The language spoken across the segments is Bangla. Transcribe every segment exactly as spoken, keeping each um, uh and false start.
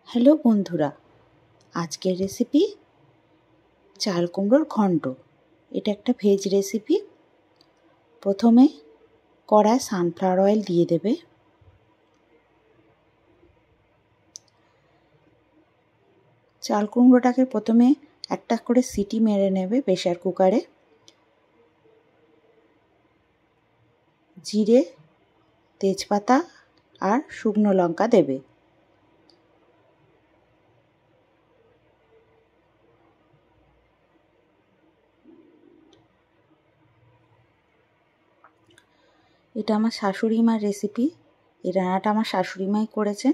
হ্যালো বন্ধুরা, আজকের রেসিপি চাল কুমড়োর ঘন্ট। এটা একটা ভেজ রেসিপি। প্রথমে কড়ায় সানফ্লাওয়ার অয়েল দিয়ে দেবে। চাল কুমড়োটাকে প্রথমে একটা করে সিটি মেরে নেবে প্রেসার কুকারে। জিরে, তেজপাতা আর শুকনো লঙ্কা দেবে। এটা আমার শাশুড়ি মার রেসিপি। এই রান্নাটা আমার শাশুড়ি মাই করেছেন।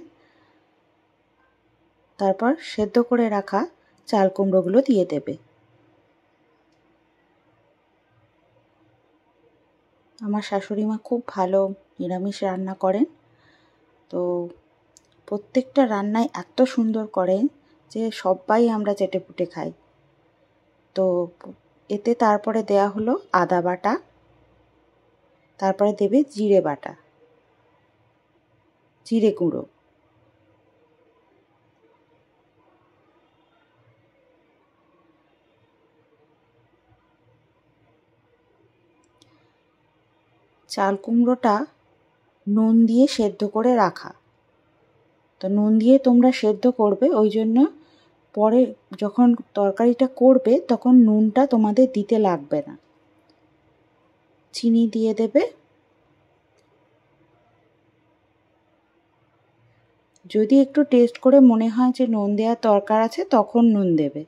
তারপর সেদ্ধ করে রাখা চাল কুমড়োগুলো দিয়ে দেবে। আমার শাশুড়ি মা খুব ভালো নিরামিষ রান্না করেন। তো প্রত্যেকটা রান্নাই এত সুন্দর করেন যে সবাই আমরা চেটেপুটে খাই। তো এতে তারপরে দেয়া হলো আদা বাটা, তারপরে দেবে জিরে বাটা, জিরে গুঁড়ো, চাল কুমড়োটা নুন দিয়ে সেদ্ধ করে রাখা। তো নুন দিয়ে তোমরা সেদ্ধ করবে, ওই জন্য পরে যখন তরকারিটা করবে তখন নুনটা তোমাদের দিতে লাগবে না। চিনি দিয়ে দেবে। যদি একটু টেস্ট করে মনে হয় যে নুন দেওয়ার দরকার আছে তখন নুন দেবে।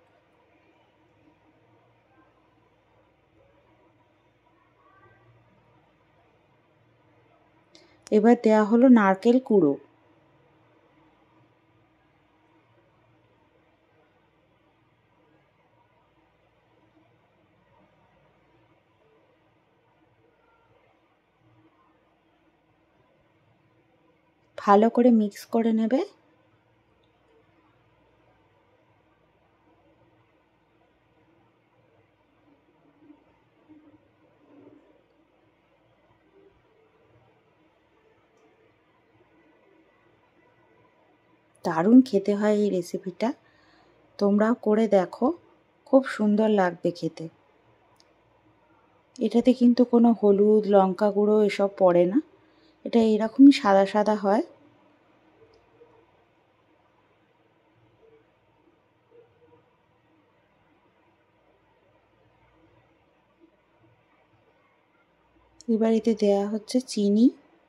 এবার দেয়া হলো নারকেল কুড়ো। ভালো করে মিক্স করে নেবে। দারুণ খেতে হয় এই রেসিপিটা। তোমরাও করে দেখো, খুব সুন্দর লাগবে খেতে। এটাতে কিন্তু কোনো হলুদ, লঙ্কা গুঁড়ো এসব পড়ে না। এটা এরকমই সাদা সাদা হয়। এবার এতে দেওয়া হচ্ছে চিনি।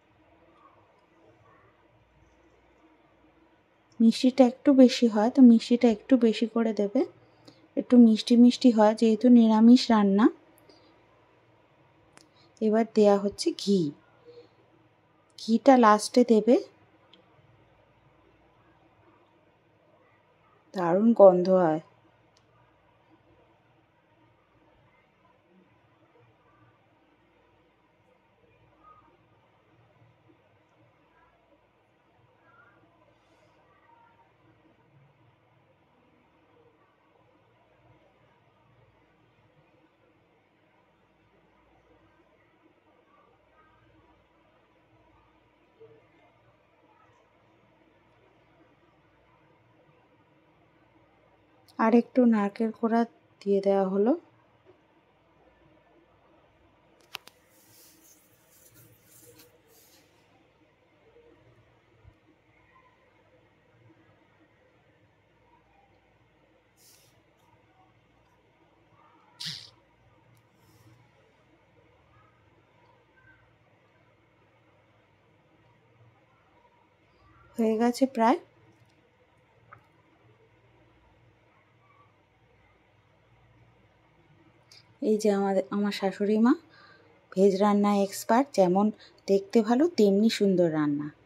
মিষ্টিটা একটু বেশি হয়, তো মিষ্টিটা একটু বেশি করে দেবে। একটু মিষ্টি মিষ্টি হয় যেহেতু নিরামিষ রান্না। এবার দেয়া হচ্ছে ঘি। ঘিটা লাস্টে দেবে। দারুণ গন্ধ হয়। আর একটু নারকেল কোড়া দিয়ে দেওয়া হলো। হয়ে গেছে প্রায়। এই যে আমাদের আমার শাশুড়ি মা ভেজ রান্নায় এক্সপার্ট। যেমন দেখতে ভালো তেমনি সুন্দর রান্না।